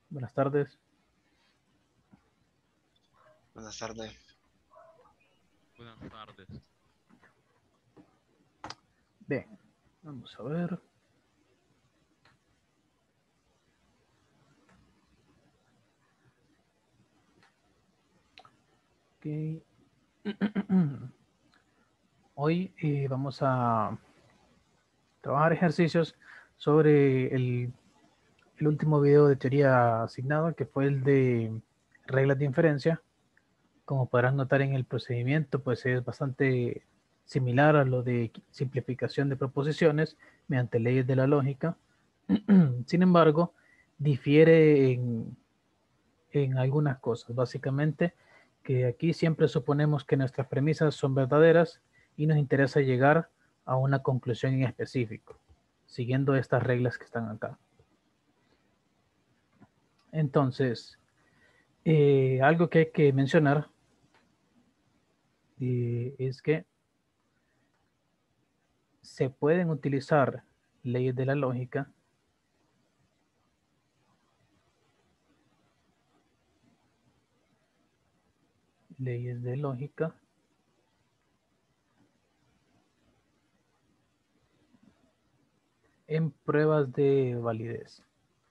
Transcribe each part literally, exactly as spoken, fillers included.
Buenas tardes. Buenas tardes. Buenas tardes. Bien, vamos a ver. Ok. Hoy eh, vamos a trabajar ejercicios sobre el, el último video de teoría asignado, que fue el de reglas de inferencia. Como podrán notar en el procedimiento, pues es bastante similar a lo de simplificación de proposiciones mediante leyes de la lógica. Sin embargo, difiere en, en algunas cosas. Básicamente, que aquí siempre suponemos que nuestras premisas son verdaderas y nos interesa llegar a una conclusión en específico, siguiendo estas reglas que están acá. Entonces, eh, algo que hay que mencionar eh, es que se pueden utilizar leyes de la lógica leyes de lógica en pruebas de validez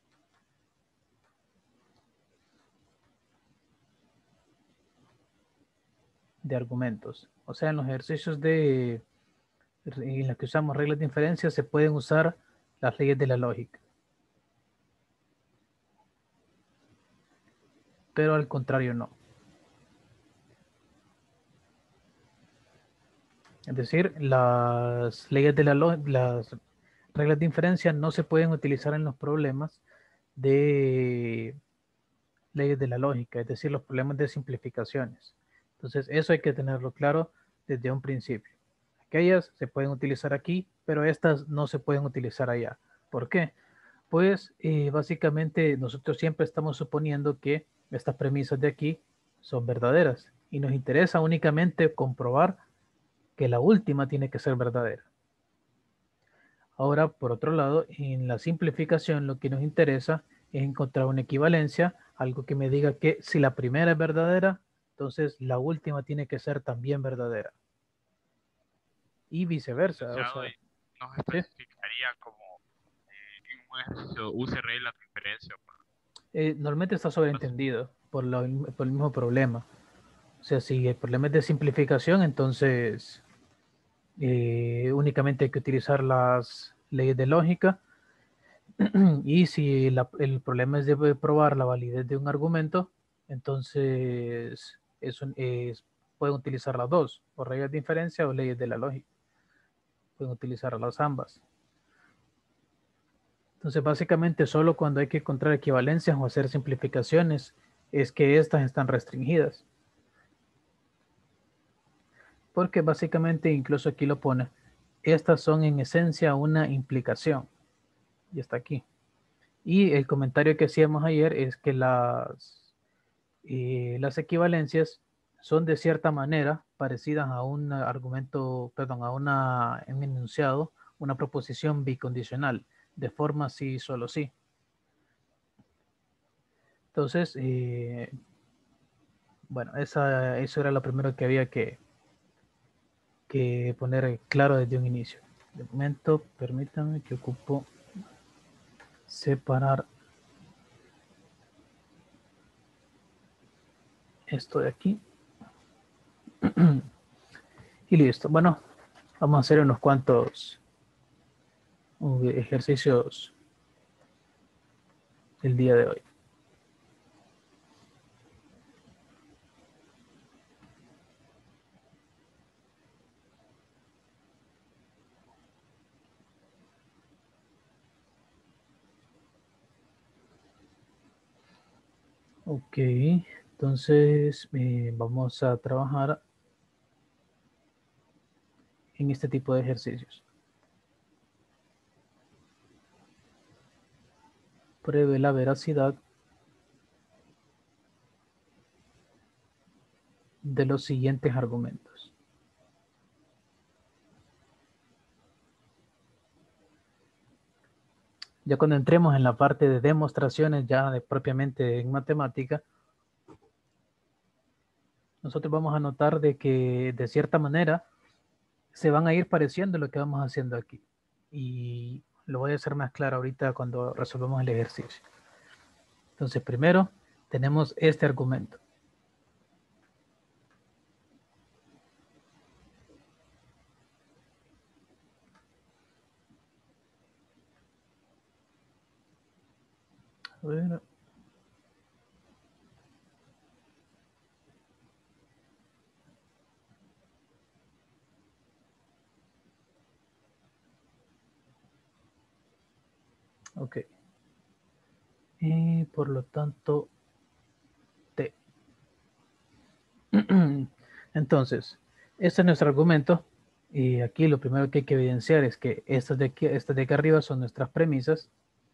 de argumentos. O sea, en los ejercicios de en los que usamos reglas de inferencia se pueden usar las leyes de la lógica. Pero al contrario no. Es decir, las leyes de la las reglas de inferencia no se pueden utilizar en los problemas de leyes de la lógica, es decir, los problemas de simplificaciones. Entonces, eso hay que tenerlo claro desde un principio. Aquellas se pueden utilizar aquí, pero estas no se pueden utilizar allá. ¿Por qué? Pues eh, básicamente nosotros siempre estamos suponiendo que estas premisas de aquí son verdaderas y nos interesa únicamente comprobar que la última tiene que ser verdadera. Ahora, por otro lado, en la simplificación lo que nos interesa es encontrar una equivalencia, algo que me diga que si la primera es verdadera, entonces la última tiene que ser también verdadera. Y viceversa, o Licenciado, sea, y nos ¿sí? especificaría como eh, en un ejercicio use reglas de inferencia. Eh, normalmente está sobreentendido por, lo, por el mismo problema. O sea, si el problema es de simplificación, entonces eh, únicamente hay que utilizar las leyes de lógica. Y si la, el problema es de probar la validez de un argumento, entonces es un, es, pueden utilizar las dos, o reglas de inferencia o leyes de la lógica. Pueden utilizar las ambas. Entonces, básicamente, solo cuando hay que encontrar equivalencias o hacer simplificaciones es que estas están restringidas. Porque básicamente, incluso aquí lo pone, estas son en esencia una implicación. Y está aquí. Y el comentario que hacíamos ayer es que las, eh, las equivalencias son de cierta manera parecidas a un argumento, perdón, a una, un enunciado, una proposición bicondicional, de forma sí, solo sí. Entonces, eh, bueno, esa, eso era lo primero que había que, que poner claro desde un inicio. De momento, permítanme que ocupo separar esto de aquí. Y listo. Bueno, vamos a hacer unos cuantos uh, ejercicios el día de hoy. Ok, entonces eh, vamos a trabajar en este tipo de ejercicios. Pruebe la veracidad de los siguientes argumentos. Ya cuando entremos en la parte de demostraciones, ya de, propiamente en matemática, nosotros vamos a notar de que de cierta manera se van a ir pareciendo lo que vamos haciendo aquí. Y lo voy a hacer más claro ahorita cuando resolvamos el ejercicio. Entonces, primero tenemos este argumento. A ver. Ok. Y por lo tanto, T. Entonces, este es nuestro argumento. Y aquí lo primero que hay que evidenciar es que estas de aquí, estas de aquí arriba son nuestras premisas.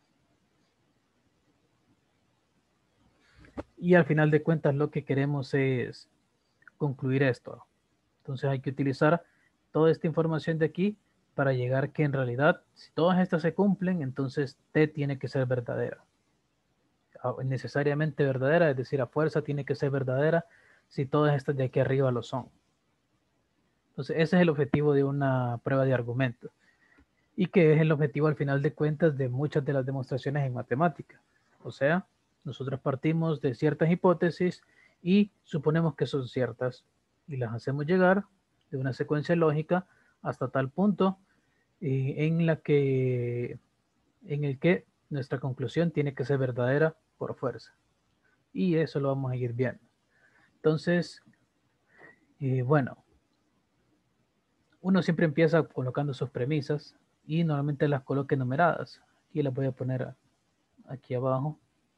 Y al final de cuentas lo que queremos es concluir esto. Entonces hay que utilizar toda esta información de aquí para llegar que en realidad, si todas estas se cumplen, entonces T tiene que ser verdadera. Necesariamente verdadera, es decir, a fuerza tiene que ser verdadera si todas estas de aquí arriba lo son. Entonces ese es el objetivo de una prueba de argumentos y que es el objetivo al final de cuentas de muchas de las demostraciones en matemática. O sea, nosotros partimos de ciertas hipótesis y suponemos que son ciertas y las hacemos llegar de una secuencia lógica hasta tal punto eh, en la que en el que nuestra conclusión tiene que ser verdadera por fuerza. Y eso lo vamos a ir viendo. Entonces, eh, bueno, uno siempre empieza colocando sus premisas y normalmente las coloque numeradas. Aquí las voy a poner aquí abajo.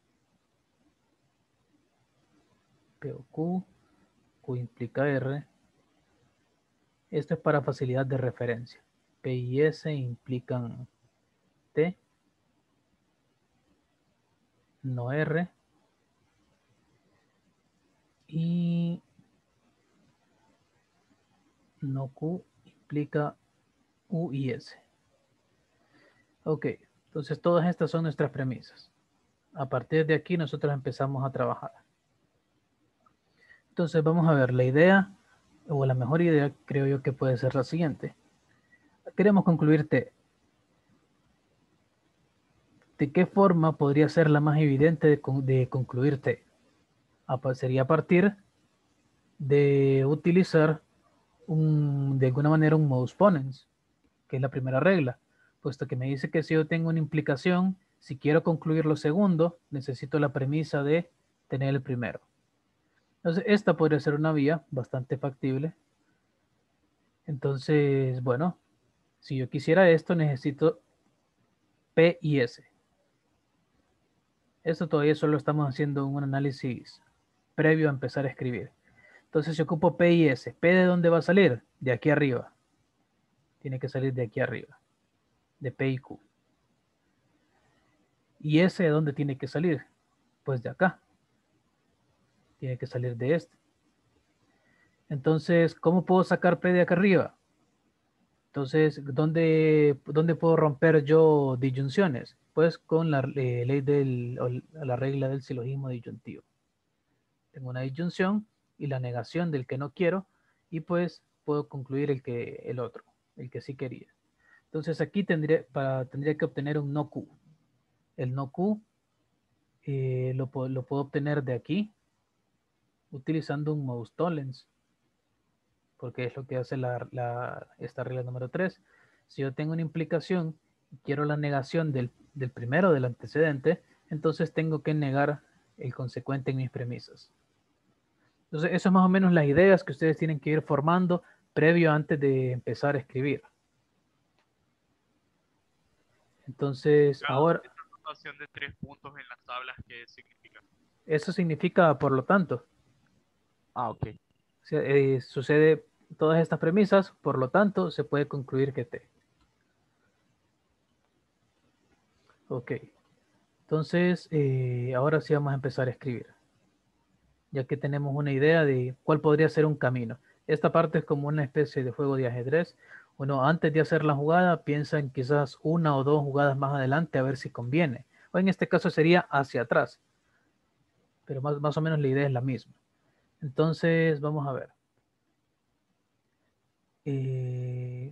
P o Q, Q implica R. Esto es para facilidad de referencia. P y S implican T, no R. Y no Q implica U y S. Ok, entonces todas estas son nuestras premisas. A partir de aquí nosotros empezamos a trabajar. Entonces vamos a ver la idea, o la mejor idea creo yo que puede ser la siguiente. Queremos concluir T. ¿De qué forma podría ser la más evidente de, de concluir T? Sería a partir de utilizar un, de alguna manera un modus ponens, que es la primera regla, puesto que me dice que si yo tengo una implicación, si quiero concluir lo segundo, necesito la premisa de tener el primero. Entonces, esta podría ser una vía bastante factible. Entonces, bueno, si yo quisiera esto, necesito P y S. Esto todavía solo estamos haciendo un análisis previo a empezar a escribir. Entonces, si ocupo P y S, ¿P de dónde va a salir? De aquí arriba. Tiene que salir de aquí arriba, de P y Q. ¿Y S de dónde tiene que salir? Pues de acá. Tiene que salir de este. Entonces, ¿cómo puedo sacar P de acá arriba? Entonces, ¿dónde, dónde puedo romper yo disyunciones? Pues con la eh, ley del, o la regla del silogismo disyuntivo. Tengo una disyunción y la negación del que no quiero y pues puedo concluir el, que, el otro, el que sí quería. Entonces aquí tendría, para, tendría que obtener un no Q. El no Q eh, lo, lo puedo obtener de aquí utilizando un modus tollens, porque es lo que hace la, la, esta regla número tres. Si yo tengo una implicación y quiero la negación del, del primero, del antecedente, entonces tengo que negar el consecuente en mis premisas. Entonces, eso es más o menos las ideas que ustedes tienen que ir formando previo antes de empezar a escribir. Entonces, ahora, Esta notación de tres puntos en las tablas, ¿qué significa? eso significa, por lo tanto, Ah, ok. o sea, eh, sucede todas estas premisas, por lo tanto, se puede concluir que T. Ok. Entonces, eh, ahora sí vamos a empezar a escribir, ya que tenemos una idea de cuál podría ser un camino. Esta parte es como una especie de juego de ajedrez. Bueno, antes de hacer la jugada, piensa en quizás una o dos jugadas más adelante a ver si conviene. O en este caso sería hacia atrás, pero más, más o menos la idea es la misma. Entonces, vamos a ver. Eh,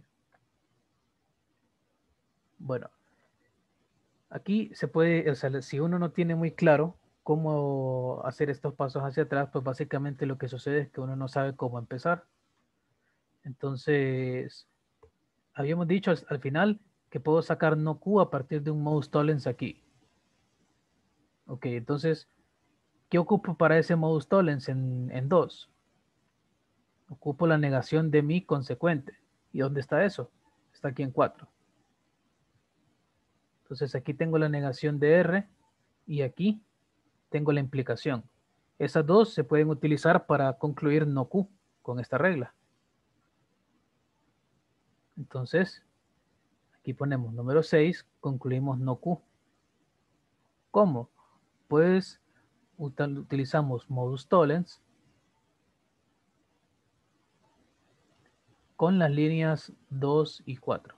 bueno, aquí se puede, o sea, si uno no tiene muy claro cómo hacer estos pasos hacia atrás, pues básicamente lo que sucede es que uno no sabe cómo empezar. Entonces, habíamos dicho al, al final que puedo sacar no Q a partir de un modus tollens aquí. Ok, entonces, ¿qué ocupo para ese modus tollens en, en dos? Ocupo la negación de mi consecuente. ¿Y dónde está eso? Está aquí en cuatro. Entonces aquí tengo la negación de R y aquí tengo la implicación. Esas dos se pueden utilizar para concluir no Q con esta regla. Entonces, aquí ponemos número seis, concluimos no Q. ¿Cómo? Pues utilizamos modus tollens con las líneas dos y cuatro.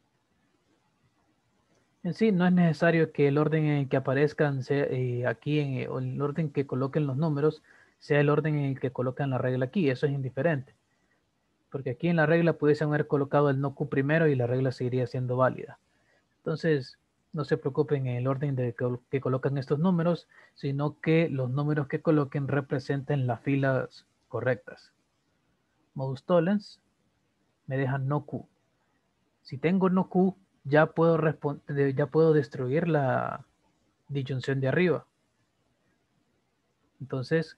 En sí, no es necesario que el orden en el que aparezcan sea, eh, aquí, en, eh, o el orden que coloquen los números, sea el orden en el que colocan la regla aquí. Eso es indiferente. Porque aquí en la regla pudiesen haber colocado el no Q primero y la regla seguiría siendo válida. Entonces, no se preocupen en el orden de que, que colocan estos números, sino que los números que coloquen representen las filas correctas. Modus tollens me deja no Q. Si tengo no Q, ya puedo, ya puedo destruir la disyunción de arriba. Entonces,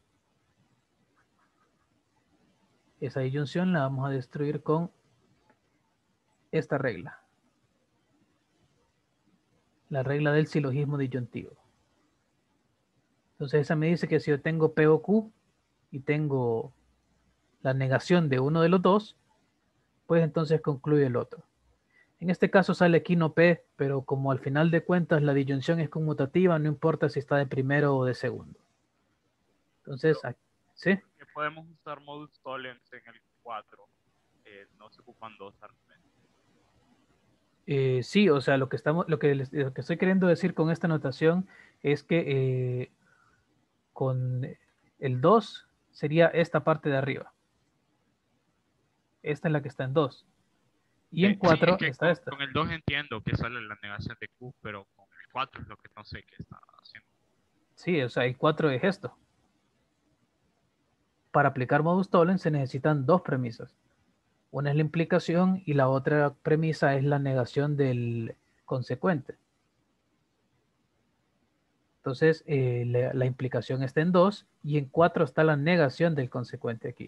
esa disyunción la vamos a destruir con esta regla. La regla del silogismo disyuntivo. Entonces, esa me dice que si yo tengo P o Q y tengo la negación de uno de los dos, pues entonces concluye el otro. En este caso sale aquí no P, pero como al final de cuentas la disyunción es conmutativa, no importa si está de primero o de segundo. Entonces, Pero, ¿sí? que podemos usar modus tollens en el cuatro, eh, no se ocupan dos argumentos. Eh, sí, o sea, lo que, estamos, lo, que les, lo que estoy queriendo decir con esta notación es que eh, con el dos sería esta parte de arriba. Esta es la que está en dos. Y en Okay. Sí, es cuatro que está con, esta. con el dos entiendo que sale la negación de Q, pero con el cuatro es lo que no sé qué está haciendo. Sí, o sea, el cuatro es esto. Para aplicar modus tollens se necesitan dos premisas. Una es la implicación y la otra premisa es la negación del consecuente. Entonces, eh, la, la implicación está en dos y en cuatro está la negación del consecuente aquí.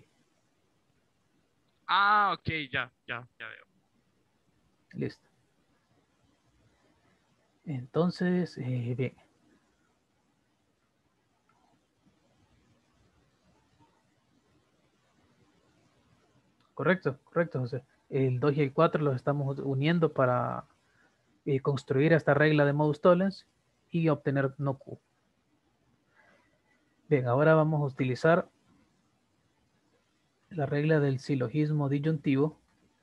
Ah, ok, ya, ya, ya veo. Listo. Entonces, eh, bien. Correcto, correcto, José. El dos y el cuatro los estamos uniendo para eh, construir esta regla de modus tollens y obtener no Q. Bien, ahora vamos a utilizar la regla del silogismo disyuntivo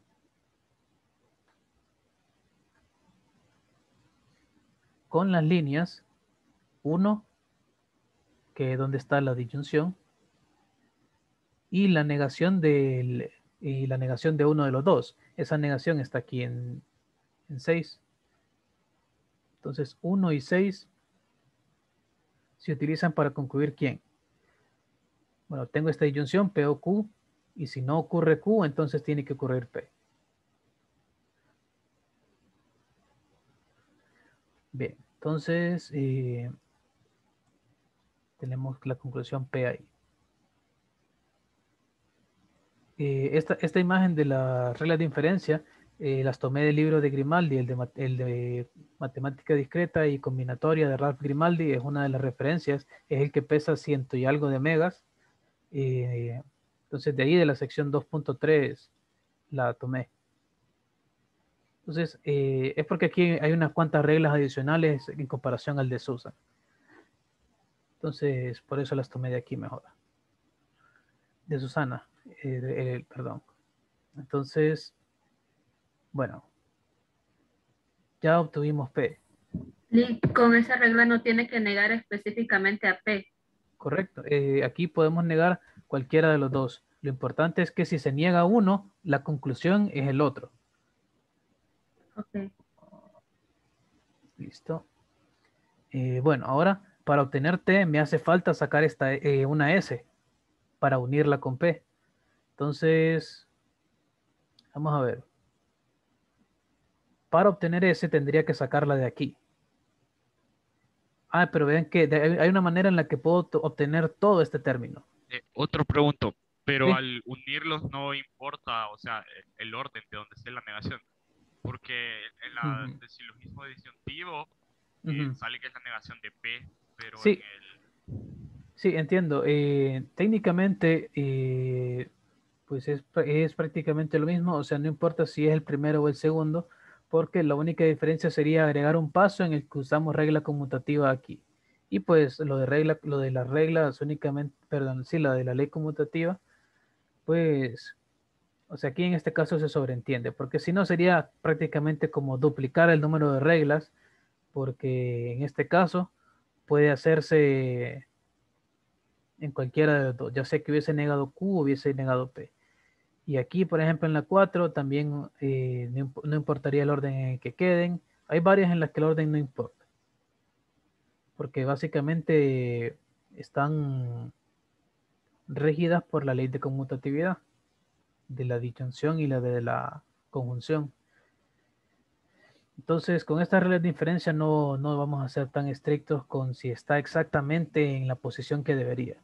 con las líneas uno, que es donde está la disyunción, y la negación del, y la negación de uno de los dos. Esa negación está aquí en, en seis. Entonces, uno y seis se utilizan para concluir quién. Bueno, tengo esta disyunción P o Q, y si no ocurre Q, entonces tiene que ocurrir P. Bien, entonces eh, tenemos la conclusión P ahí. Eh, esta, esta imagen de las reglas de inferencia eh, las tomé del libro de Grimaldi, el de, el de Matemática Discreta y Combinatoria de Ralph Grimaldi, es una de las referencias, es el que pesa ciento y algo de megas. Eh, entonces de ahí de la sección dos punto tres la tomé. Entonces eh, es porque aquí hay unas cuantas reglas adicionales en comparación al de Sousa. Entonces por eso las tomé de aquí mejor. De Susana, eh, de, eh, perdón. Entonces Bueno, ya obtuvimos P. Y con esa regla no tiene que negar específicamente a P. Correcto. Eh, aquí podemos negar cualquiera de los dos. Lo importante es que si se niega uno, la conclusión es el otro. Ok. Listo. Eh, bueno, ahora para obtener T me hace falta sacar esta, eh, una S para unirla con P. Entonces, vamos a ver. Para obtener S tendría que sacarla de aquí. Ah, pero vean que de- hay una manera en la que puedo to- obtener todo este término. Eh, otro pregunto, pero ¿Sí? al unirlos no importa, o sea, el, el orden de donde esté la negación, porque en la Ujú, del silogismo disyuntivo eh, ujú. sale que es la negación de P, pero en Sí, el... sí, entiendo. Eh, técnicamente, eh, pues es, pr- es prácticamente lo mismo. O sea, no importa si es el primero o el segundo, porque la única diferencia sería agregar un paso en el que usamos regla conmutativa aquí. Y pues lo de regla, lo de las reglas únicamente, perdón, sí, la de la ley conmutativa, pues, o sea, aquí en este caso se sobreentiende, porque si no sería prácticamente como duplicar el número de reglas, porque en este caso puede hacerse en cualquiera de los dos, ya sea que hubiese negado Q o hubiese negado P. Y aquí, por ejemplo, en la cuatro también eh, no, imp- no importaría el orden en el que queden. Hay varias en las que el orden no importa, porque básicamente están regidas por la ley de conmutatividad, de la disyunción y la de la conjunción. Entonces, con estas reglas de inferencia no, no vamos a ser tan estrictos con si está exactamente en la posición que debería.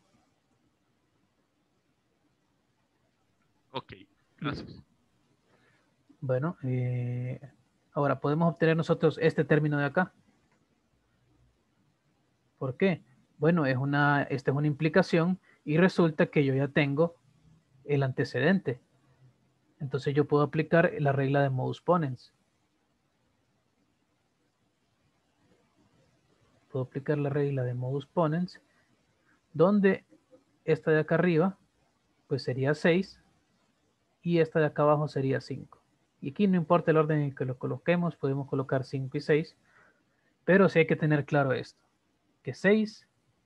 Ok, Listo. gracias. Bueno, eh, ahora podemos obtener nosotros este término de acá. ¿Por qué? Bueno, es una, esta es una implicación y resulta que yo ya tengo el antecedente. Entonces yo puedo aplicar la regla de modus ponens. Puedo aplicar la regla de modus ponens, donde esta de acá arriba, pues sería seis y esta de acá abajo sería cinco. Y aquí no importa el orden en que lo coloquemos, podemos colocar cinco y seis, pero sí hay que tener claro esto, que seis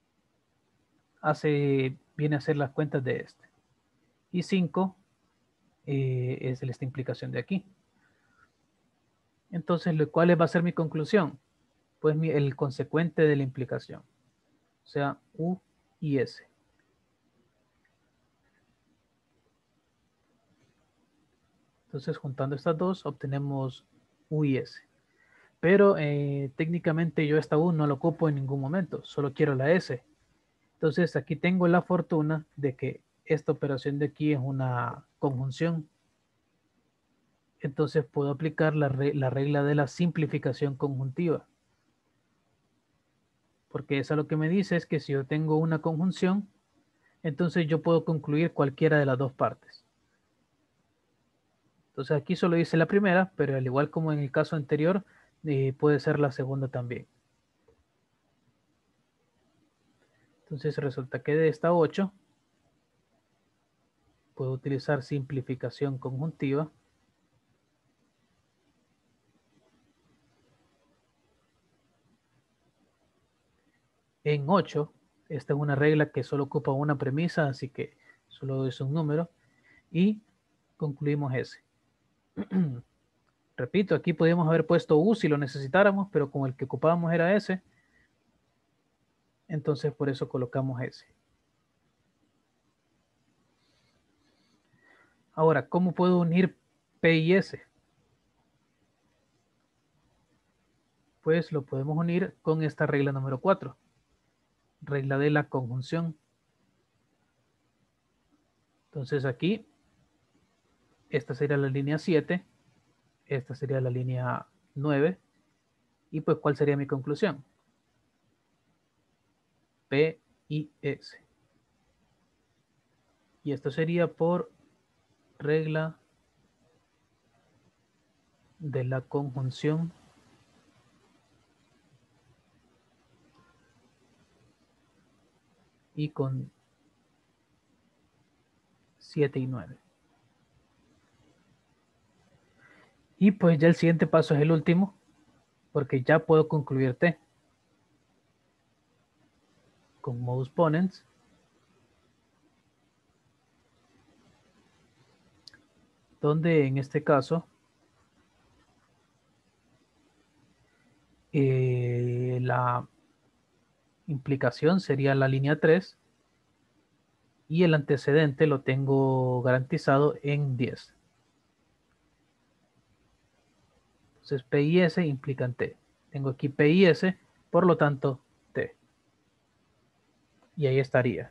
hace, viene a ser las cuentas de este. Y cinco eh, es esta implicación de aquí. Entonces, ¿cuál va a ser mi conclusión? Pues mi, el consecuente de la implicación, o sea, U y S. Entonces, juntando estas dos, obtenemos U y S. Pero eh, técnicamente yo esta U no la ocupo en ningún momento, solo quiero la S. Entonces, aquí tengo la fortuna de que esta operación de aquí es una conjunción. Entonces, puedo aplicar la, re la regla de la simplificación conjuntiva. Porque eso lo que me dice es que si yo tengo una conjunción, entonces yo puedo concluir cualquiera de las dos partes. Entonces aquí solo dice la primera, pero al igual como en el caso anterior, eh, puede ser la segunda también. Entonces resulta que de esta ocho puedo utilizar simplificación conjuntiva. En ocho, esta es una regla que solo ocupa una premisa, así que solo es un número. Y concluimos ese. Repito, aquí podríamos haber puesto U si lo necesitáramos, pero como el que ocupábamos era ese, entonces por eso colocamos ese. Ahora, ¿cómo puedo unir P y S? Pues lo podemos unir con esta regla número cuatro, regla de la conjunción. Entonces aquí, esta sería la línea siete, esta sería la línea nueve, y pues ¿cuál sería mi conclusión? P y S. Y esto sería por regla de la conjunción y con siete y nueve. Y pues ya el siguiente paso es el último, porque ya puedo concluir T con modus ponens. Donde en este caso eh, la implicación sería la línea tres y el antecedente lo tengo garantizado en diez. Entonces P y S implican T. Tengo aquí P y S, por lo tanto T. Y ahí estaría.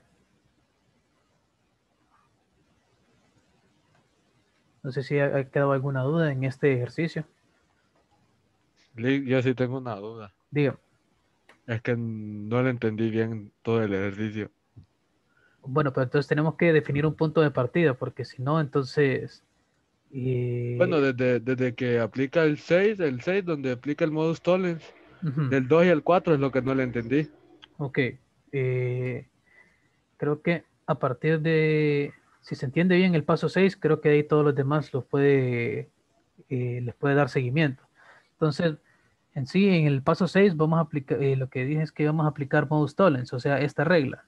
No sé si ha quedado alguna duda en este ejercicio. Lee, yo sí tengo una duda. Dígame. Es que no le entendí bien todo el ejercicio. Bueno, pero entonces tenemos que definir un punto de partida, porque si no, entonces... eh, Bueno, desde, desde que aplica el seis, el seis donde aplica el modus tollens, ujú, del dos y el cuatro es lo que no le entendí. ok. Eh, creo que a partir de... Si se entiende bien el paso seis, creo que ahí todos los demás los puede, eh, les puede dar seguimiento. Entonces, en sí, en el paso seis vamos a aplicar, eh, lo que dije es que vamos a aplicar modus tollens, o sea, esta regla.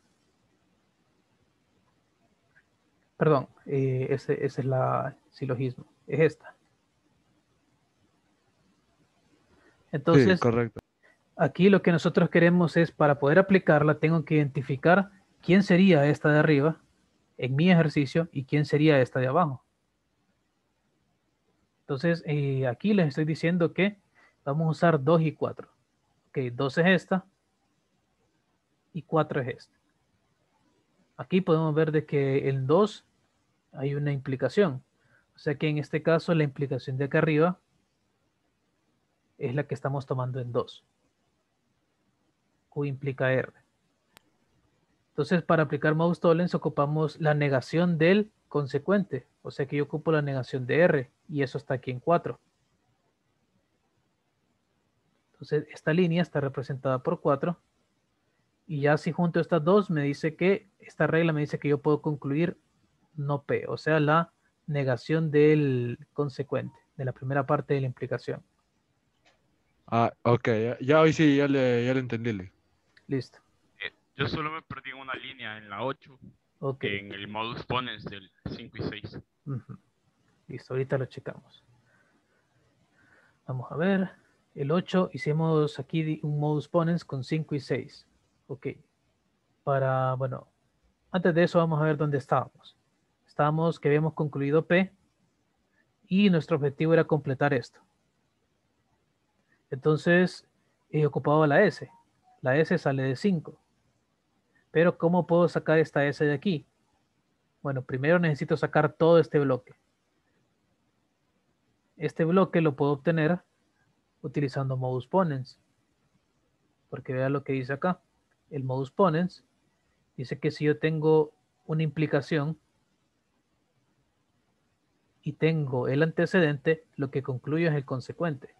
Perdón, eh, ese, ese es la silogismo, es esta. Sí, Entonces, correcto. aquí lo que nosotros queremos es, para poder aplicarla, tengo que identificar quién sería esta de arriba en mi ejercicio y quién sería esta de abajo. Entonces, eh, aquí les estoy diciendo que vamos a usar dos y cuatro. Ok, dos es esta y cuatro es esta. Aquí podemos ver de que en dos hay una implicación. O sea que en este caso la implicación de acá arriba es la que estamos tomando en dos. Q implica R. Entonces, para aplicar modus tollens ocupamos la negación del consecuente. O sea que yo ocupo la negación de R y eso está aquí en cuatro. Entonces, esta línea está representada por cuatro. Y ya si junto estas dos, me dice que esta regla me dice que yo puedo concluir no P, o sea, la negación del consecuente, de la primera parte de la implicación. Ah, ok, ya, ya hoy sí, ya le, ya le entendí, Lee. Listo. Eh, yo solo me perdí en una línea en la ocho, Ok. en el modus ponens del cinco y seis. Ujú. Listo, ahorita lo checamos. Vamos a ver. El ocho hicimos aquí un modus ponens con cinco y seis. Ok. Para, bueno, antes de eso vamos a ver dónde estábamos. Estábamos que habíamos concluido P y nuestro objetivo era completar esto. Entonces, he ocupado la S. La S sale de cinco. Pero ¿cómo puedo sacar esta S de aquí? Bueno, primero necesito sacar todo este bloque. Este bloque lo puedo obtener utilizando modus ponens. Porque vea lo que dice acá. El modus ponens dice que si yo tengo una implicación y tengo el antecedente, lo que concluyo es el consecuente.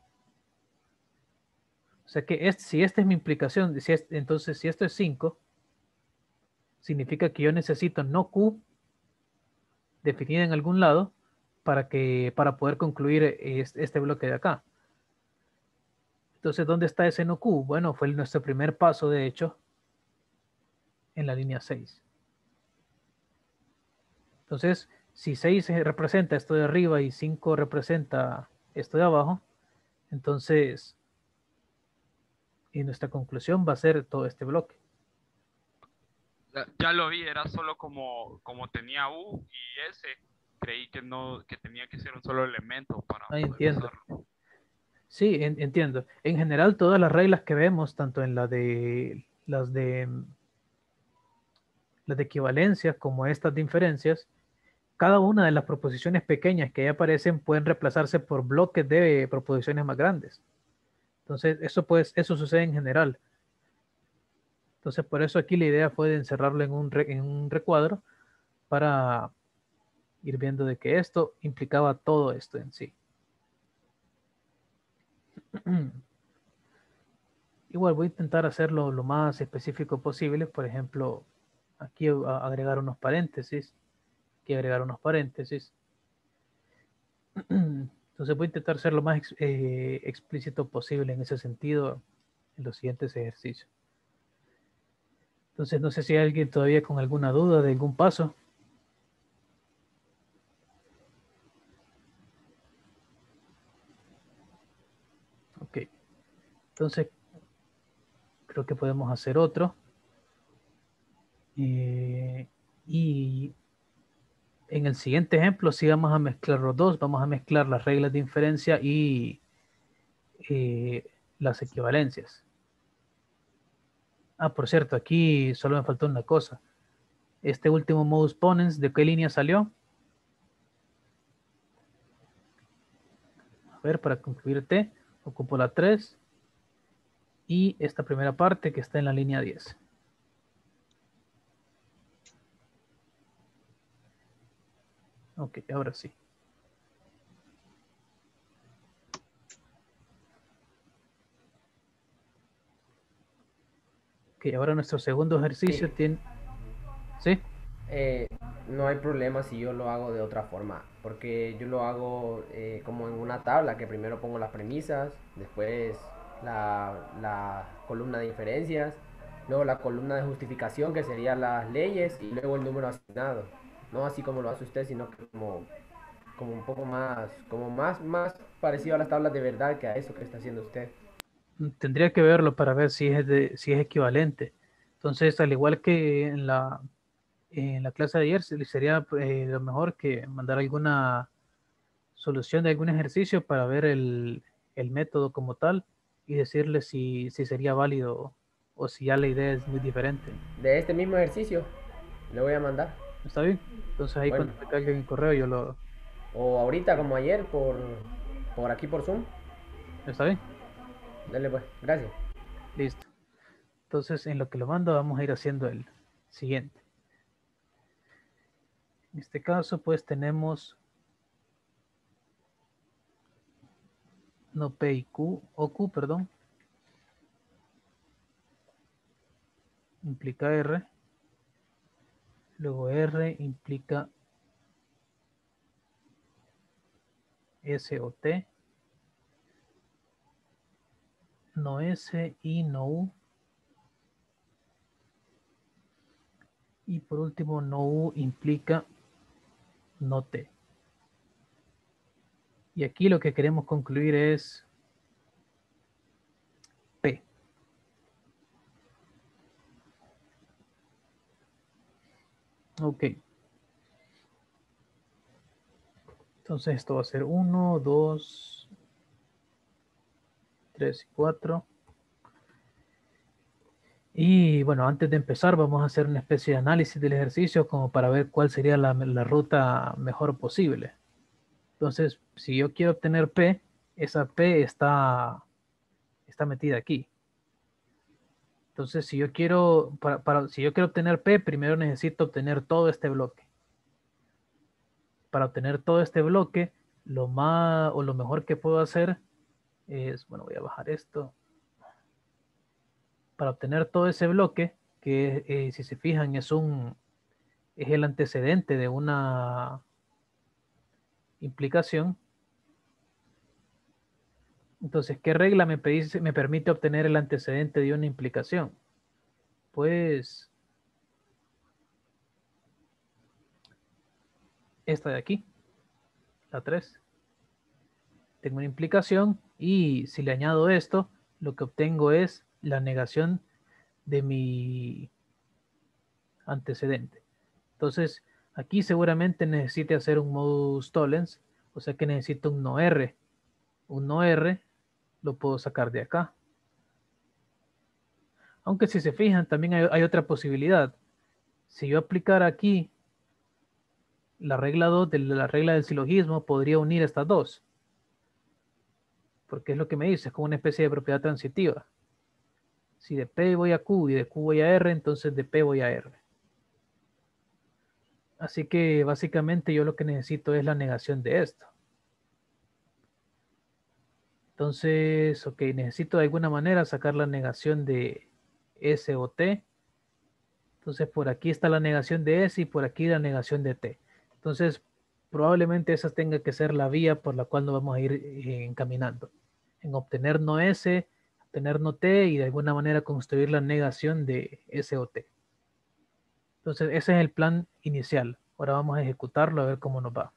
O sea que este, si esta es mi implicación, si es, entonces si esto es cinco, significa que yo necesito no Q definida en algún lado para, que, para poder concluir este, este bloque de acá. Entonces, ¿dónde está ese no Q? Bueno, fue nuestro primer paso, de hecho, en la línea seis. Entonces, si seis representa esto de arriba y cinco representa esto de abajo, entonces y nuestra conclusión va a ser todo este bloque. Ya, ya lo vi, era solo como, como tenía U y S, creí que no, que tenía que ser un solo elemento para Ah, poder entiendo. usarlo. Sí, en, entiendo. En general, todas las reglas que vemos, tanto en la de las de las de equivalencias como estas de inferencias, cada una de las proposiciones pequeñas que ahí aparecen pueden reemplazarse por bloques de proposiciones más grandes. Entonces, eso, pues, eso sucede en general. Entonces, por eso aquí la idea fue de encerrarlo en un, re, en un recuadro para ir viendo de que esto implicaba todo esto en sí. Igual voy a intentar hacerlo lo más específico posible. Por ejemplo, aquí agregar unos paréntesis. Aquí agregar unos paréntesis. Entonces voy a intentar ser lo más ex- eh, explícito posible en ese sentido en los siguientes ejercicios. Entonces no sé si hay alguien todavía con alguna duda de algún paso. Ok, entonces creo que podemos hacer otro. Eh, y en el siguiente ejemplo sí vamos a mezclar los dos. Vamos a mezclar las reglas de inferencia y eh, las equivalencias. Ah, por cierto, aquí solo me faltó una cosa. Este último modus ponens, ¿de qué línea salió? A ver, para concluir T, ocupo la tres y esta primera parte que está en la línea diez. Ok, ahora sí. Ok, ahora nuestro segundo ejercicio Sí. tiene... ¿Sí? Eh, no hay problema si yo lo hago de otra forma, porque yo lo hago eh, como en una tabla, que primero pongo las premisas, después la, la columna de inferencias, luego la columna de justificación, que serían las leyes, y luego el número asignado. No así como lo hace usted, sino que como, como un poco más, como más, más parecido a las tablas de verdad que a eso que está haciendo usted. Tendría que verlo para ver si es, de, si es equivalente. Entonces, al igual que en la, en la clase de ayer, sería eh, lo mejor que mandar alguna solución de algún ejercicio para ver el, el método como tal y decirle si, si sería válido o si ya la idea es muy diferente. De este mismo ejercicio, le voy a mandar. ¿Está bien? Entonces ahí Bueno, cuando me caiga en el correo yo lo... o ahorita como ayer por, por aquí por Zoom. ¿Está bien? Dale pues, gracias. Listo. Entonces en lo que lo mando vamos a ir haciendo el siguiente. En este caso pues tenemos no P y Q, o Q, perdón, implica R, luego R implica S o T, no S y no U, y por último no U implica no T. Y aquí lo que queremos concluir es P. Ok. Entonces esto va a ser uno, dos, tres y cuatro. Y bueno, antes de empezar vamos a hacer una especie de análisis del ejercicio como para ver cuál sería la, la ruta mejor posible. Entonces, si yo quiero obtener P, esa P está, está metida aquí. Entonces, si yo quiero, para, para, si yo quiero obtener P, primero necesito obtener todo este bloque. Para obtener todo este bloque, lo más o lo mejor que puedo hacer es, bueno, voy a bajar esto. Para obtener todo ese bloque, que eh, si se fijan es un es el antecedente de una implicación. Entonces, ¿qué regla me, pedís, me permite obtener el antecedente de una implicación? Pues esta de aquí, la tres. Tengo una implicación y si le añado esto, lo que obtengo es la negación de mi antecedente. Entonces, aquí seguramente necesite hacer un modus tollens, o sea que necesito un no R. Un no R lo puedo sacar de acá. Aunque si se fijan, también hay, hay otra posibilidad. Si yo aplicara aquí la regla dos de la regla del silogismo, podría unir estas dos. Porque es lo que me dice, es como una especie de propiedad transitiva. Si de P voy a Q y de Q voy a R, entonces de P voy a R. Así que básicamente yo lo que necesito es la negación de esto. Entonces, ok, necesito de alguna manera sacar la negación de S o T. Entonces por aquí está la negación de S y por aquí la negación de T. Entonces, probablemente esa tenga que ser la vía por la cual nos vamos a ir eh, encaminando. En obtener no S, obtener no T y de alguna manera construir la negación de S o T. Entonces ese es el plan inicial. Ahora vamos a ejecutarlo a ver cómo nos va.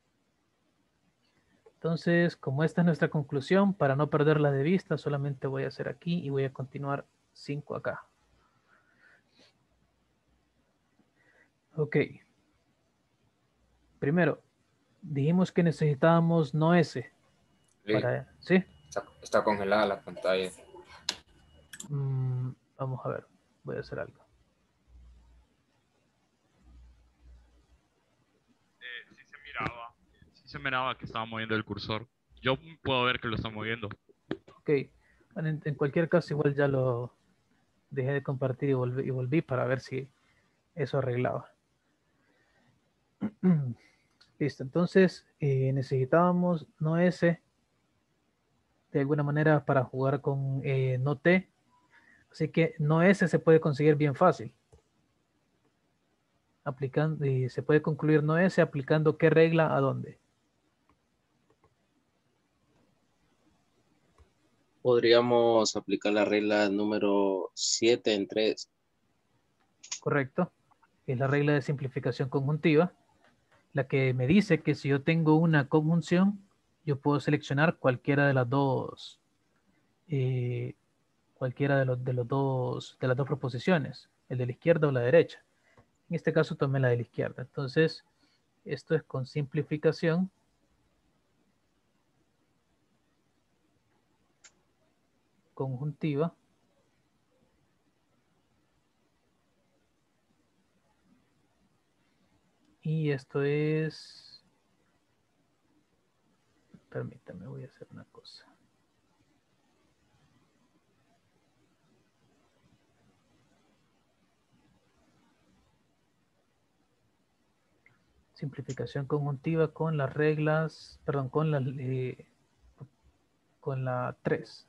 Entonces, como esta es nuestra conclusión, para no perderla de vista, solamente voy a hacer aquí y voy a continuar cinco acá. Ok. Primero, dijimos que necesitábamos no S. Para, ¿sí? Está, está congelada la pantalla. Mm, vamos a ver. Voy a hacer algo. Eh, sí se miraba, sí se miraba que estaba moviendo el cursor. Yo puedo ver que lo está moviendo. Ok. Bueno, en, en cualquier caso, igual ya lo dejé de compartir y volví, y volví para ver si eso arreglaba. Listo. Entonces, eh, necesitábamos no S de alguna manera para jugar con eh, no T. Así que no S se puede conseguir bien fácil. Aplicando, y se puede concluir no S aplicando qué regla a dónde. Podríamos aplicar la regla número siete en tres. Correcto. Es la regla de simplificación conjuntiva, la que me dice que si yo tengo una conjunción, yo puedo seleccionar cualquiera de las dos, eh, cualquiera de los, de los dos, de las dos proposiciones, el de la izquierda o la derecha. En este caso tomé la de la izquierda. Entonces, esto es con simplificación. Conjuntiva. Y esto es... Permítame, voy a hacer una cosa. Simplificación conjuntiva con las reglas, perdón, con la, eh, con la tres.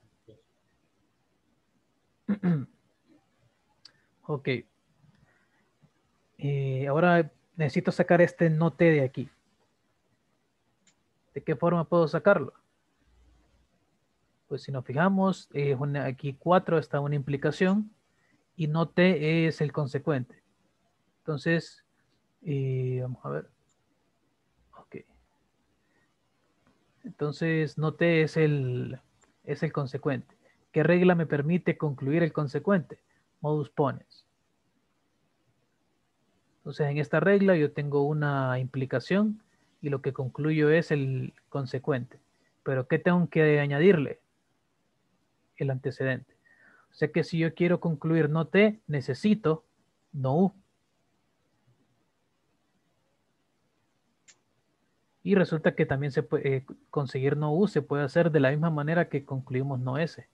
Ok. Eh, ahora necesito sacar este no T de aquí. ¿De qué forma puedo sacarlo? Pues si nos fijamos, eh, una, aquí cuatro está una implicación y no T es el consecuente. Entonces, eh, vamos a ver. Ok. Entonces, no T es el, es el consecuente. ¿Qué regla me permite concluir el consecuente? Modus ponens. Entonces, en esta regla yo tengo una implicación y lo que concluyo es el consecuente. Pero ¿qué tengo que añadirle? El antecedente. O sea que si yo quiero concluir no T, necesito no U. Y resulta que también se puede eh, conseguir no U, se puede hacer de la misma manera que concluimos no S.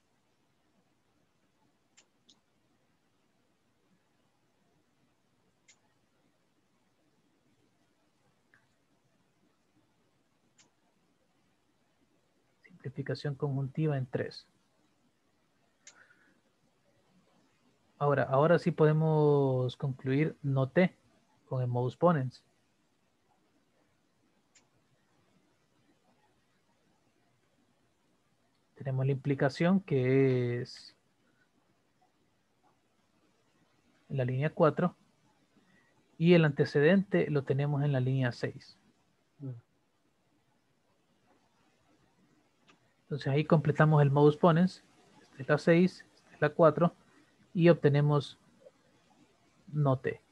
Simplificación conjuntiva en tres. Ahora, ahora sí podemos concluir no T con el modus ponens. Tenemos la implicación que es en la línea cuatro y el antecedente lo tenemos en la línea seis. Entonces ahí completamos el modus ponens. Esta es la seis, esta es la cuatro y obtenemos no T.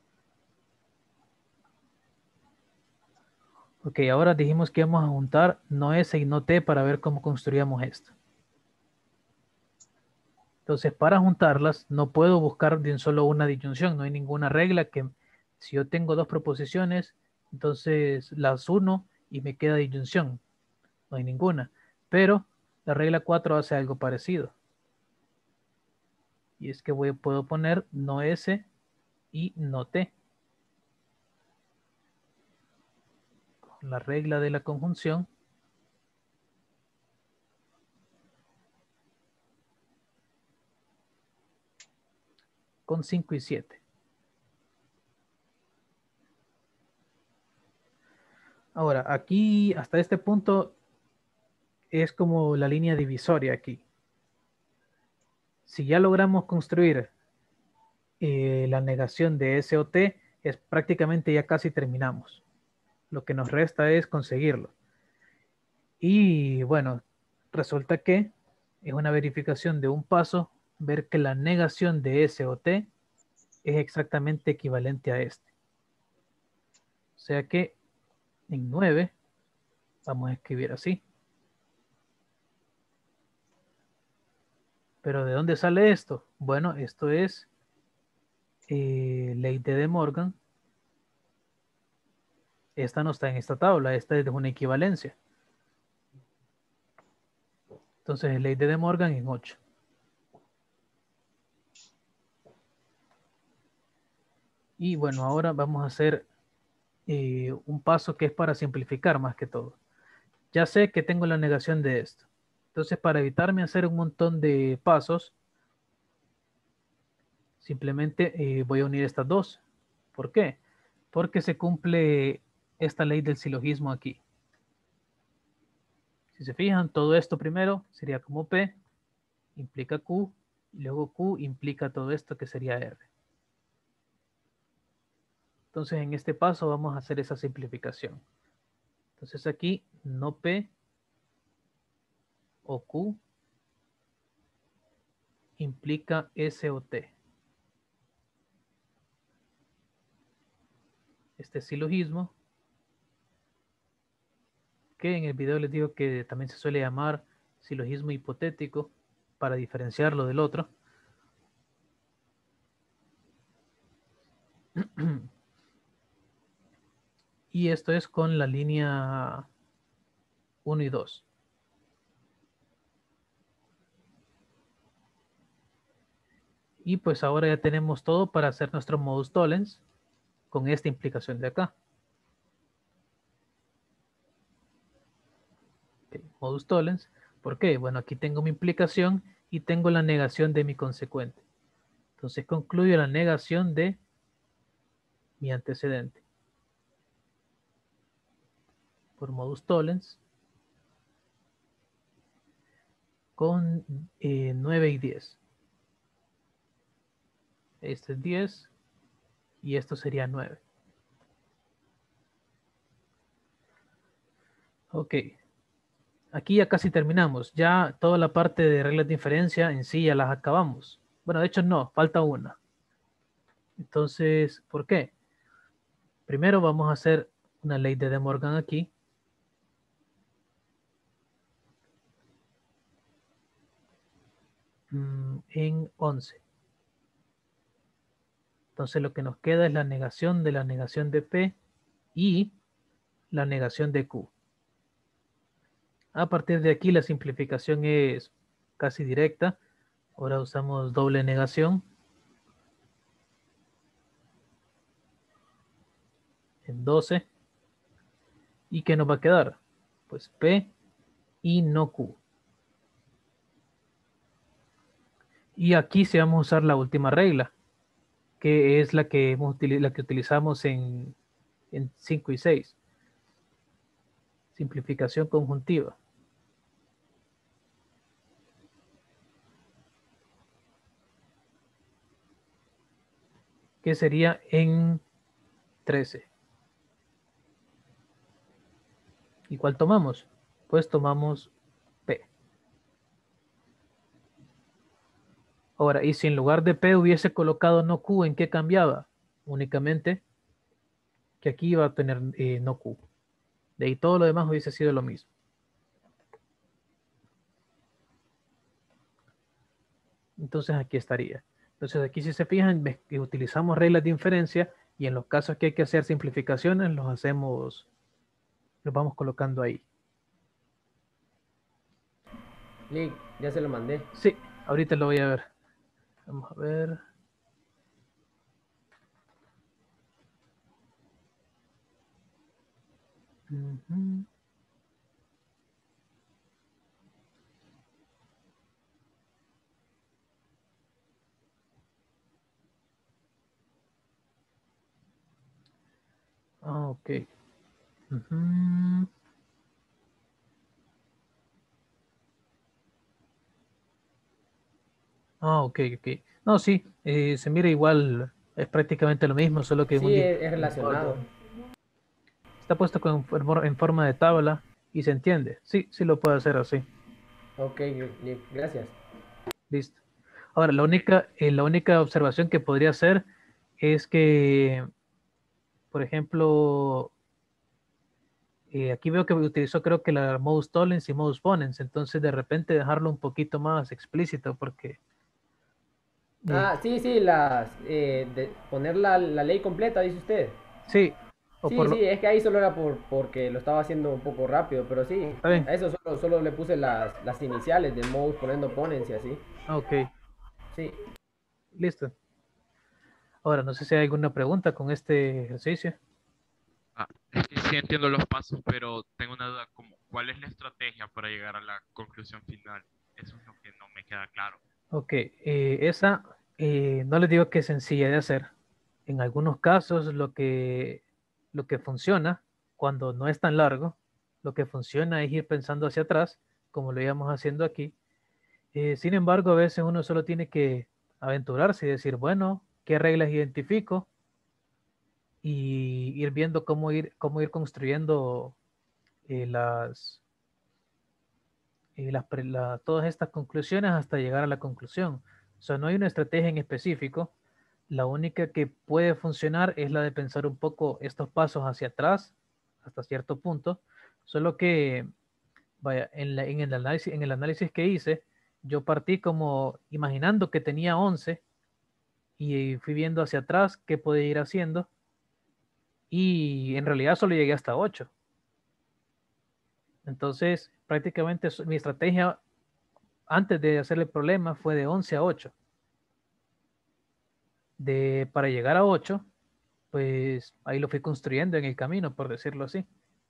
Ok, ahora dijimos que íbamos a juntar no S y no T para ver cómo construíamos esto. Entonces, para juntarlas, no puedo buscar de un solo una disyunción. No hay ninguna regla que, si yo tengo dos proposiciones, entonces las uno y me queda disyunción. No hay ninguna. Pero la regla cuatro hace algo parecido. Y es que voy, puedo poner no S y no T. Con la regla de la conjunción. Con cinco y siete. Ahora, aquí, hasta este punto, es como la línea divisoria aquí. Si ya logramos construir eh, la negación de S O T, es prácticamente ya casi terminamos. Lo que nos resta es conseguirlo. Y bueno, resulta que es una verificación de un paso, ver que la negación de S O T es exactamente equivalente a este. O sea que en nueve vamos a escribir así. Pero ¿de dónde sale esto? Bueno, esto es eh, ley de De Morgan. Esta no está en esta tabla, esta es de una equivalencia. Entonces, ley de De Morgan en ocho. Y bueno, ahora vamos a hacer eh, un paso que es para simplificar más que todo. Ya sé que tengo la negación de esto. Entonces, para evitarme hacer un montón de pasos, simplemente eh, voy a unir estas dos. ¿Por qué? Porque se cumple esta ley del silogismo aquí. Si se fijan, todo esto primero sería como P, implica Q, y luego Q implica todo esto que sería R. Entonces, en este paso vamos a hacer esa simplificación. Entonces aquí, no P o Q implica S o T. Este silogismo, que en el video les digo que también se suele llamar silogismo hipotético para diferenciarlo del otro. Y esto es con la línea uno y dos. Y pues ahora ya tenemos todo para hacer nuestro modus tollens con esta implicación de acá. Okay, modus tollens. ¿Por qué? Bueno, aquí tengo mi implicación y tengo la negación de mi consecuente. Entonces concluyo la negación de mi antecedente por modus tollens con eh, nueve y diez. Este es diez y esto sería nueve. Ok. Aquí ya casi terminamos. Ya toda la parte de reglas de inferencia en sí ya las acabamos. Bueno, de hecho no, falta una. Entonces, ¿por qué? Primero vamos a hacer una ley de De Morgan aquí. En once. Entonces lo que nos queda es la negación de la negación de P y la negación de Q. A partir de aquí la simplificación es casi directa. Ahora usamos doble negación. En doce. ¿Y qué nos va a quedar? Pues P y no Q. Y aquí sí vamos a usar la última regla, que es la que, hemos, la que utilizamos en, en cinco y seis. Simplificación conjuntiva. Que sería en trece. ¿Y cuál tomamos? Pues tomamos P. Ahora, y si en lugar de P hubiese colocado no Q, ¿en qué cambiaba? Únicamente que aquí iba a tener eh, no Q. De ahí todo lo demás hubiese sido lo mismo. Entonces aquí estaría. Entonces aquí si se fijan, utilizamos reglas de inferencia y en los casos que hay que hacer simplificaciones, los hacemos, los vamos colocando ahí. Link, ya se lo mandé. Sí, ahorita lo voy a ver. Vamos a ver. Uh-huh. Ah, ok. Ujú. Ah, ok, ok. No, sí, eh, se mira igual, es prácticamente lo mismo, solo que es un Sí, dibujo. es, es relacionado. Está puesto con- en for- en forma de tabla y se entiende. Sí, sí lo puedo hacer así. Ok, Nick, gracias. Listo. Ahora, la única, eh, la única observación que podría hacer es que, por ejemplo, eh, aquí veo que utilizó creo que la modus tollens y modus ponens, entonces de repente dejarlo un poquito más explícito porque eh, Ah, sí, sí, las, eh, de poner la, la ley completa, dice usted. sí, o por Sí, sí, lo... es que ahí solo era por, porque lo estaba haciendo un poco rápido, pero sí, Está bien, a eso solo, solo le puse las, las iniciales de modus poniendo ponens y así. ah, ok, Sí. listo. Ahora, no sé si hay alguna pregunta con este ejercicio. Ah, es que sí entiendo los pasos, pero tengo una duda como, ¿cuál es la estrategia para llegar a la conclusión final? Eso es lo que no me queda claro. Ok, eh, esa eh, no les digo que es sencilla de hacer. En algunos casos lo que, lo que funciona, cuando no es tan largo, lo que funciona es ir pensando hacia atrás, como lo íbamos haciendo aquí. Eh, sin embargo, a veces uno solo tiene que aventurarse y decir, bueno, ¿qué reglas identifico? Y ir viendo cómo ir, cómo ir construyendo eh, las, eh, las pre- la- todas estas conclusiones hasta llegar a la conclusión. O sea, no hay una estrategia en específico. La única que puede funcionar es la de pensar un poco estos pasos hacia atrás, hasta cierto punto. Solo que, vaya, en, la- en el análisis, en el análisis que hice, yo partí como imaginando que tenía once y fui viendo hacia atrás qué podía ir haciendo y en realidad solo llegué hasta ocho. Entonces, prácticamente eso- mi estrategia antes de hacerle problema fue de once a ocho. De, para llegar a ocho, pues ahí lo fui construyendo en el camino, por decirlo así.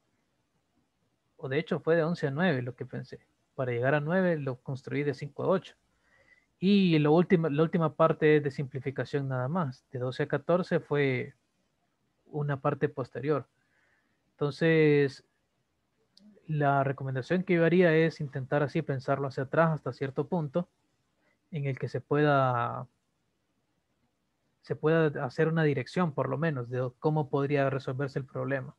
O de hecho fue de once a nueve lo que pensé. Para llegar a nueve lo construí de cinco a ocho. Y lo último, la última parte es de simplificación nada más. De doce a catorce fue una parte posterior. Entonces, la recomendación que yo haría es intentar así pensarlo hacia atrás hasta cierto punto en el que se pueda, se pueda hacer una dirección, por lo menos, de cómo podría resolverse el problema.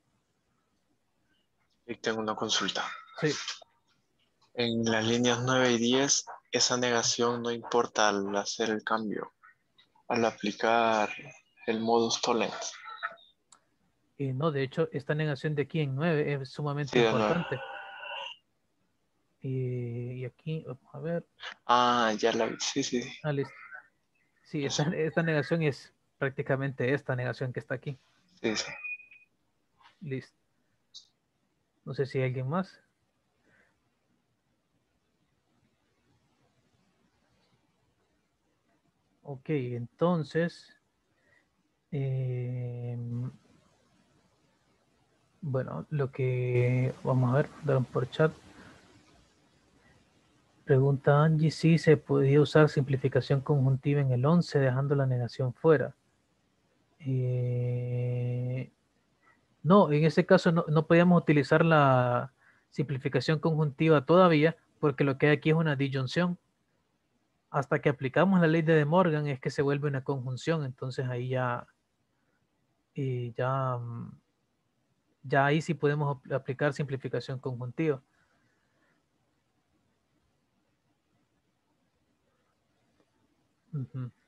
Y tengo una consulta. Sí, En las líneas nueve y diez, esa negación no importa al hacer el cambio, al aplicar el modus tollens. y no, de hecho, esta negación de aquí en nueve es sumamente Sí, de nuevo. importante. Y, y aquí, vamos a ver. Ah, ya la vi. Sí, sí, sí. Ah, listo. Sí, esta, Eso. esta negación es prácticamente esta negación que está aquí. Sí, sí. Listo. No sé si hay alguien más. Ok, entonces, eh, bueno, lo que vamos a ver, mandaron por chat. Pregunta Angie si se podía usar simplificación conjuntiva en el once dejando la negación fuera. Eh, no, en ese caso no, no podíamos utilizar la simplificación conjuntiva todavía porque lo que hay aquí es una disyunción. Hasta que aplicamos la ley de De Morgan es que se vuelve una conjunción, entonces ahí ya, y ya, mm, ya ahí sí podemos ap- aplicar simplificación conjuntiva. Ujú.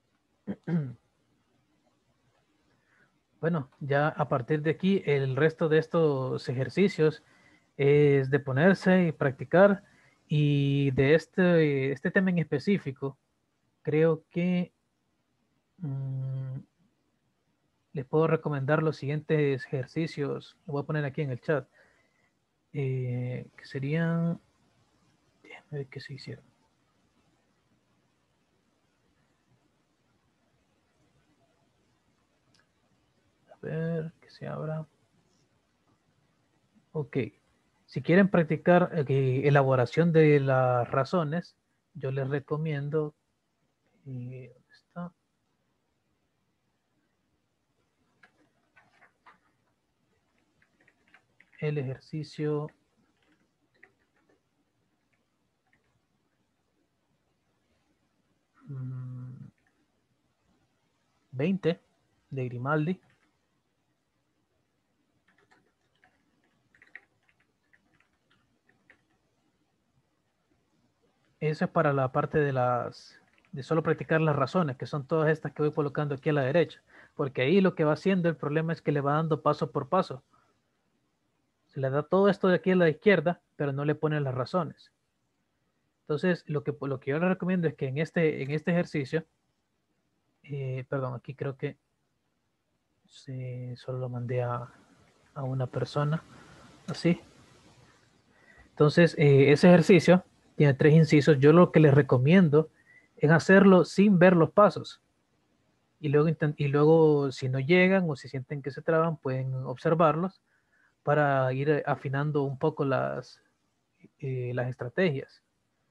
Bueno, ya a partir de aquí, el resto de estos ejercicios es de ponerse y practicar. Y de este, este tema en específico, creo que mm, les puedo recomendar los siguientes ejercicios. Lo voy a poner aquí en el chat. eh, que serían, déjame ver qué se hicieron. A ver, que se abra. Ok. Si quieren practicar eh, elaboración de las razones, yo les recomiendo. eh, ¿Dónde está? el ejercicio mm, veinte de Grimaldi. Eso es para la parte de las de solo practicar las razones, que son todas estas que voy colocando aquí a la derecha, porque ahí lo que va haciendo el problema es que le va dando paso por paso. Se le da todo esto de aquí a la izquierda, pero no le pone las razones. Entonces, lo que, lo que yo le recomiendo es que en este, en este ejercicio, eh, perdón, aquí creo que sí, solo lo mandé a, a una persona, así. Entonces, eh, ese ejercicio tiene tres incisos. Yo lo que les recomiendo es hacerlo sin ver los pasos. Y luego, y luego si no llegan o si sienten que se traban, pueden observarlos para ir afinando un poco las, eh, las estrategias.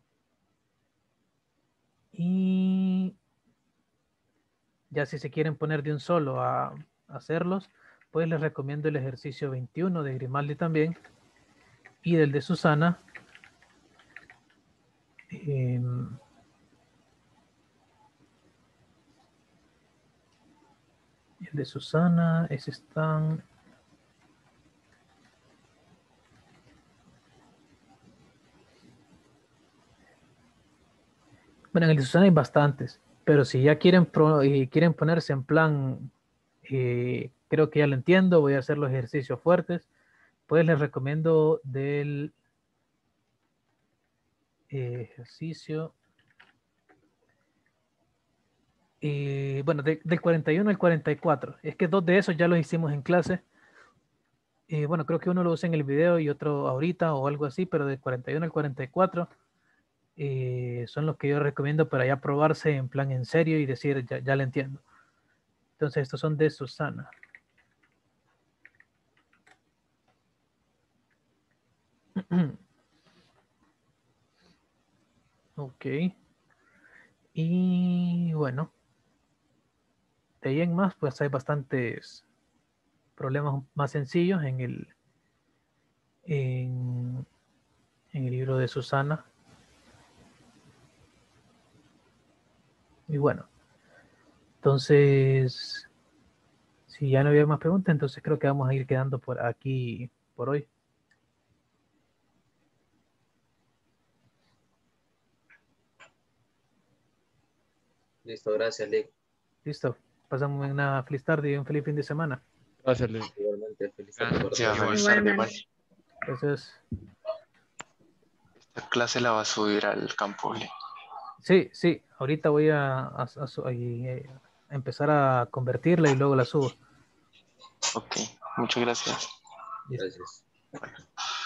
Y ya si se quieren poner de un solo a, a hacerlos, pues les recomiendo el ejercicio veintiuno de Grimaldi también y del de Susana. Eh, el de Susana, ese están... Bueno, en el de Susana hay bastantes, pero si ya quieren, pro, y quieren ponerse en plan, eh, creo que ya lo entiendo, voy a hacer los ejercicios fuertes, pues les recomiendo del eh, ejercicio, eh, bueno, de, del cuarenta y uno al cuarenta y cuatro. Es que dos de esos ya los hicimos en clase. Eh, bueno, creo que uno lo usa en el video y otro ahorita o algo así, pero del cuarenta y uno al cuarenta y cuatro eh, son los que yo recomiendo para ya probarse en plan en serio y decir, ya, ya le entiendo. Entonces, estos son de Susana. Ok. Y bueno, de ahí en más, pues hay bastantes problemas más sencillos en el, en, en el libro de Susana. Y bueno, entonces, si ya no había más preguntas, entonces creo que vamos a ir quedando por aquí por hoy. Listo, gracias, Lick. Listo. Pasamos una feliz tarde y un feliz fin de semana. Gracias, Lick. Igualmente, feliz Gracias. tarde. Ya, Igual. feliz tarde, igual. Igualmente. Entonces, Esta clase la va a subir al campo, Lick. sí, sí, ahorita voy a, a, a, a- a empezar a convertirla y luego la subo. Ok, muchas gracias. Listo. Gracias.